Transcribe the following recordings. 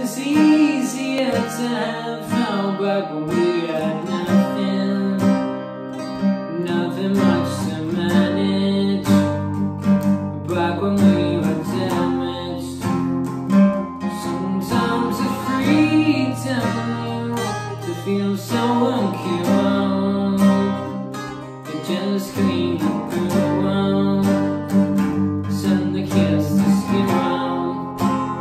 was easier to have now, back when we had nothing, nothing much to manage, back when we were damaged. Sometimes the freedom to feel so uncure, it just cleaned up the world, send the kids to skin round.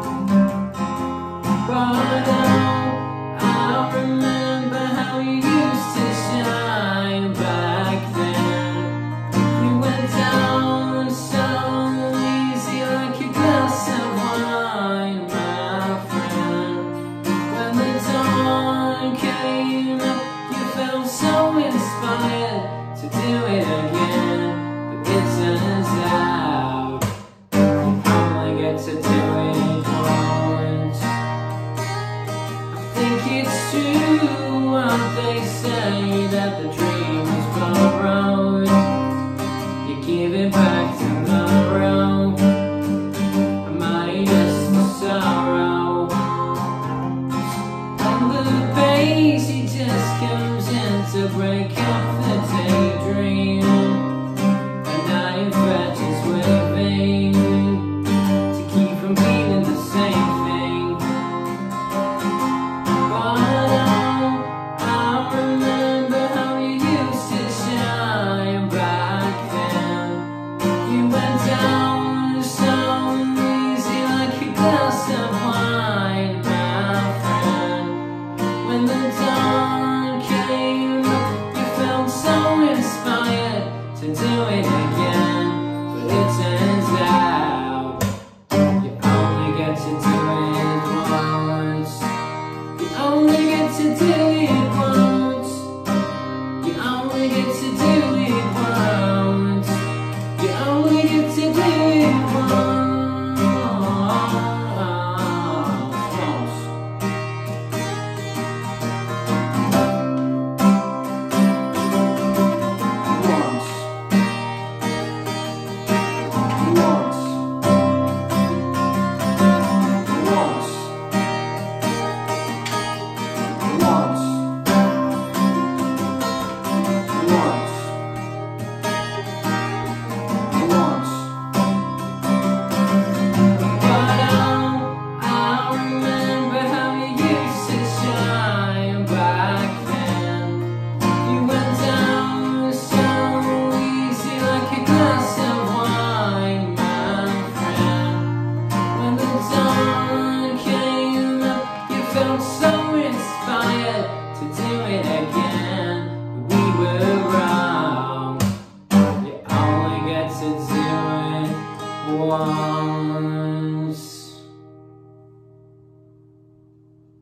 But I remember how you used to shine back then. You went down so easy like a glass of wine, my friend. When the dawn came up, you felt so inspired to do it again. But it turns out you only get to do it once. I think it's true what they say, that the dream is borrowed. You give it back tomorrow, minus the sorrow. On the bass he just comes in to break up the daydream, and I infatuates waving to keep from being the same thing. But I remember how you used to shine back then. You went down so easy like a glass of wine, my friend. When the dawn came up, you felt so inspired to do it again. But it turns out you only get to do it once. You only get to do it once. You only get to do it once. You only get to do it once. So inspired to do it again, but we were wrong. You only get to do it once.